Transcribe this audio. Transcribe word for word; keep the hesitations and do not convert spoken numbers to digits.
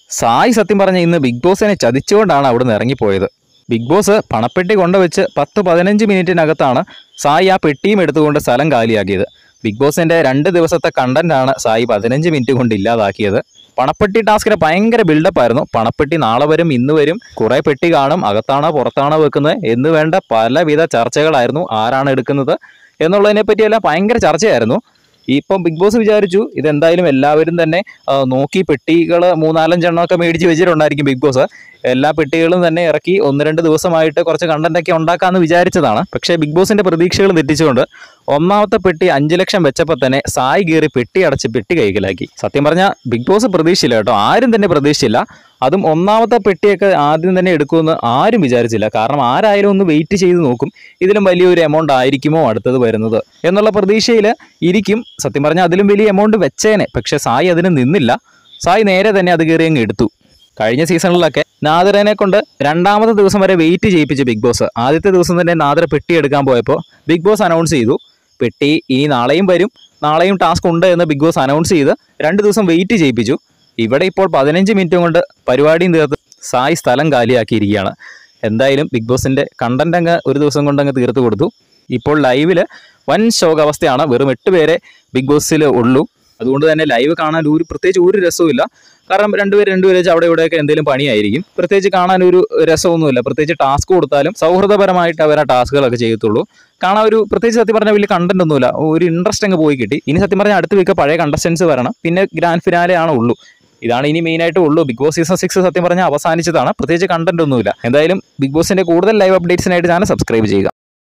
സായി സത്യം പറഞ്ഞ ഇന്ന് ബിഗ് ബോസിനെ ചതിച്ചുകൊണ്ടാണ് അവിടുന്ന് ഇറങ്ങിപ്പോയത്. ബിഗ് ബോസ് പണപ്പെട്ടി കൊണ്ടുവച്ച് പത്ത് പതിനഞ്ച് മിനിറ്റിനകത്താണ് സായി ആ പെട്ടിയും എടുത്തുകൊണ്ട് സ്ഥലം കാലിയാക്കിയത്. ബിഗ് ബോസിന്റെ രണ്ട് ദിവസത്തെ കണ്ടന്റാണ് സായി പതിനഞ്ച് മിനിറ്റ് കൊണ്ട് ഇല്ലാതാക്കിയത്. പണപ്പെട്ടി ടാസ്കിന് ഭയങ്കര ബിൽഡപ്പ് ആയിരുന്നു. പണപ്പെട്ടി നാളെ വരും, ഇന്ന് വരും, കുറെ പെട്ടി കാണും, അകത്താണോ പുറത്താണോ വെക്കുന്നത് എന്ന് വേണ്ട പലവിധ ചർച്ചകളായിരുന്നു. ആരാണ് എടുക്കുന്നത് എന്നുള്ളതിനെ പറ്റിയെല്ലാം ഭയങ്കര ചർച്ചയായിരുന്നു. ഇപ്പം ബിഗ് ബോസ് വിചാരിച്ചു ഇതെന്തായാലും എല്ലാവരും തന്നെ നോക്കി പെട്ടികൾ മൂന്നാലഞ്ചെണ്ണമൊക്കെ മേടിച്ച് വെച്ചിട്ടുണ്ടായിരിക്കും ബിഗ് ബോസ്. എല്ലാ പെട്ടികളും തന്നെ ഇറക്കി ഒന്ന് രണ്ട് ദിവസമായിട്ട് കുറച്ച് കണ്ടന്റൊക്കെ ഉണ്ടാക്കാമെന്ന് വിചാരിച്ചതാണ്. പക്ഷേ ബിഗ് ബോസിന്റെ പ്രതീക്ഷകൾ തെറ്റിച്ചുകൊണ്ട് ഒന്നാമത്തെ പെട്ടി അഞ്ച് ലക്ഷം വെച്ചപ്പോൾ തന്നെ സായി കയറി പെട്ടി അടച്ച് പെട്ടി കൈക്കലാക്കി. സത്യം പറഞ്ഞാൽ ബിഗ് ബോസ് പ്രതീക്ഷിച്ചില്ല കേട്ടോ, ആരും തന്നെ പ്രതീക്ഷിച്ചില്ല. അതും ഒന്നാമത്തെ പെട്ടിയൊക്കെ ആദ്യം തന്നെ എടുക്കുമെന്ന് ആരും വിചാരിച്ചില്ല. കാരണം ആരായാലും ഒന്ന് വെയിറ്റ് ചെയ്ത് നോക്കും, ഇതിലും വലിയൊരു എമൗണ്ട് ആയിരിക്കുമോ അടുത്തത് വരുന്നത് എന്നുള്ള പ്രതീക്ഷയിൽ ഇരിക്കും. സത്യം പറഞ്ഞാൽ അതിലും വലിയ എമൗണ്ട് വെച്ചേനെ, പക്ഷെ സായി അതിന് നിന്നില്ല. സായി നേരെ തന്നെ അത് കയറി അങ്ങ് എടുത്തു. കഴിഞ്ഞ സീസണിലൊക്കെ നാദിറനെ കൊണ്ട് രണ്ടാമത്തെ ദിവസം വരെ വെയിറ്റ് ചെയ്യിപ്പിച്ചു ബിഗ് ബോസ്. ആദ്യത്തെ ദിവസം തന്നെ നാദിറ പെട്ടി എടുക്കാൻ പോയപ്പോൾ ബിഗ് ബോസ് അനൗൺസ് ചെയ്തു പെട്ടി ഇനി നാളെയും വരും, നാളെയും ടാസ്ക് ഉണ്ട് എന്ന് ബിഗ് ബോസ് അനൗൺസ് ചെയ്ത് രണ്ട് ദിവസം വെയിറ്റ് ചെയ്യിപ്പിച്ചു. ഇവിടെ ഇപ്പോൾ പതിനഞ്ച് മിനിറ്റ് കൊണ്ട് പരിപാടിയും തീർത്ത് സായി സ്ഥലം കാലിയാക്കിയിരിക്കുകയാണ്. എന്തായാലും ബിഗ് ബോസിന്റെ കണ്ടന്റ് അങ്ങ് ഒരു ദിവസം കൊണ്ട് അങ്ങ് തീർത്ത് കൊടുത്തു. ഇപ്പോൾ ലൈവില് വൻ ശോകാവസ്ഥയാണ്. വെറും എട്ട് പേരെ ബിഗ് ബോസിൽ ഉള്ളൂ. അതുകൊണ്ട് തന്നെ ലൈവ് കാണാൻ ഒരു പ്രത്യേകിച്ച് ഒരു രസവുമില്ല. കാരണം രണ്ടുപേര് രണ്ടുപേരെ വെച്ച് അവിടെ ഇവിടെയൊക്കെ എന്തെങ്കിലും പണിയായിരിക്കും. പ്രത്യേകിച്ച് കാണാൻ ഒരു രസമൊന്നുമില്ല. പ്രത്യേകിച്ച് ടാസ്ക് കൊടുത്താലും സൗഹൃദപരമായിട്ട് അവർ ആ ടാസ്കുകളൊക്കെ ചെയ്യത്തുള്ളൂ. കാണാൻ ഒരു പ്രത്യേകിച്ച് സത്യം പറഞ്ഞാൽ വലിയ കണ്ടന്റ് ഒന്നുമില്ല. ഒരു ഇൻട്രസ്റ്റ് അങ്ങ് പോയി കിട്ടി. ഇനി സത്യം പറഞ്ഞാൽ അടുത്ത വീക്ക് പഴയ കണ്ടസ്റ്റൻസ് വരണം, പിന്നെ ഗ്രാൻഡ് ഫിനാലെ ആണ് ഉള്ളൂ. ഇതാണ് ഇനി മെയിനായിട്ട് ഉള്ളൂ. ബിഗ് ബോസ് സീസൺ സിക്സ് സത്യം പറഞ്ഞാൽ അവസാനിച്ചതാണ്. പ്രത്യേകിച്ച് കണ്ടന്റ് ഒന്നുമില്ല. എന്തായാലും ബിഗ് ബോസിന്റെ കൂടുതൽ ലൈവ് അപ്ഡേറ്റ്സിനായിട്ട് ചാനൽ സബ്സ്ക്രൈബ് ചെയ്യുക.